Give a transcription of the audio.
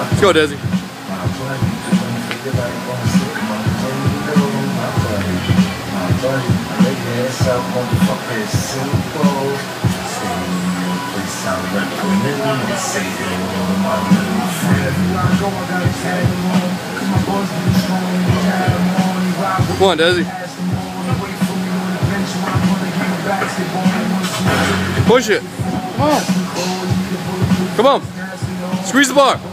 Let's go, Desi. Come on, Desi. Push it. Come on. Come on. Squeeze the bar.